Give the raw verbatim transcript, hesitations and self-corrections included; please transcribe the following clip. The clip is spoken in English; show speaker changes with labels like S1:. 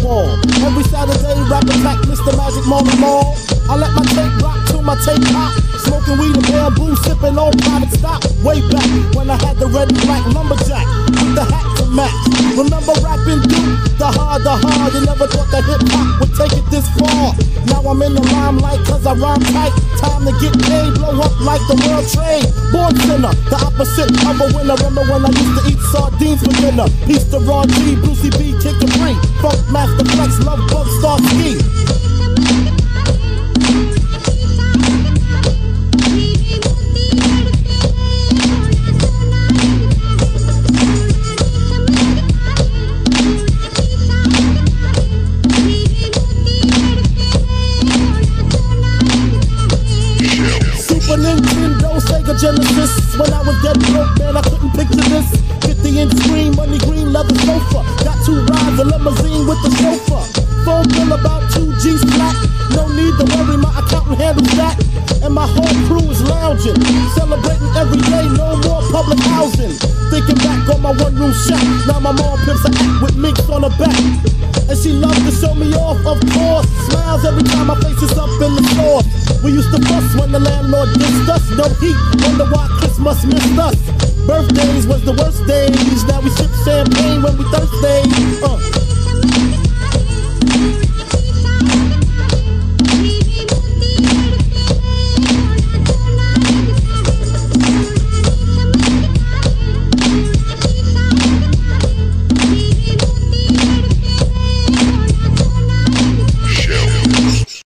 S1: wall. Every Saturday, rap attack, Mister Magic Moment Mall. I let my tape rock till my tape pop. Smoking weed and bamboo, sipping on private stock. Way back when I had the red and black lumberjack with the hat to match. Remember rapping Duke? The hard, the hard. You never thought that hip hop would take it this far. Now I'm in the limelight cause I rhyme tight. Time to get paid, blow up like the world trade. Born sinner, the opposite of a winner. Remember when I used to eat sardines for dinner? Peace to Ron G, Brucey B, Kick and Free. Funk Master Flex, Love Bug, Star Ski. Nintendo, Sega Genesis. When I was dead broke, man, I couldn't picture this. fifty inch screen, money green, leather sofa. Got two rides, a limousine with the chauffeur. Phone bill about two G's flat. No need to worry, my accountant handles that. And my whole crew is lounging, celebrating every day, no more public housing. Thinking back on my one room shack. Now my mom pimps a act with minks on her back. And she loves to show me off, of course. Smiles every time my face is up in the store. We used to fuss when the landlord dissed us. No heat, wonder why Christmas missed us. Birthdays was the worst days. Now we sip champagne when we thirsty. Uh.